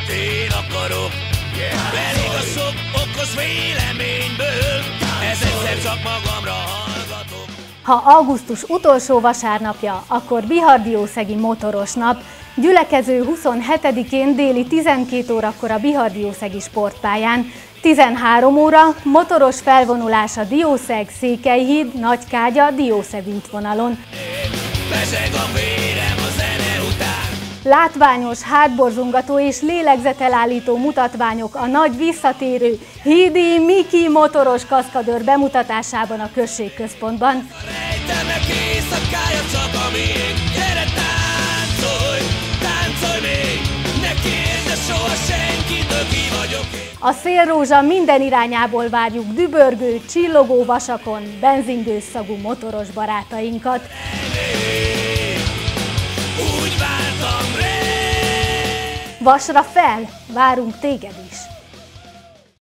én akarok. Elég a sok okos véleményből, ez egyszer csak magamra hallgatok. Ha augusztus utolsó vasárnapja, akkor Bihar-Diószegi motoros nap. Gyülekező 27-én déli 12 órakor a Bihar-Diószegi sportpályán, 13 óra motoros felvonulás a Diószeg-Székelyhíd, Nagykágya-Diószeg útvonalon. Peseg a vérem a zene után. Látványos, hátborzongató és lélegzetelállító mutatványok a nagy visszatérő Hídi Miki motoros kaszkadőr bemutatásában a községközpontban. Rejtenek éjszakája csak a miénk. Gyere, táncolj, táncolj még, ne kérd, de soha senkitől ki vagyok én. A szélrózsa minden irányából várjuk dübörgő, csillogó vasakon benzingőszagú motoros barátainkat. Úgy vártam rég. Vasra fel, várunk téged is!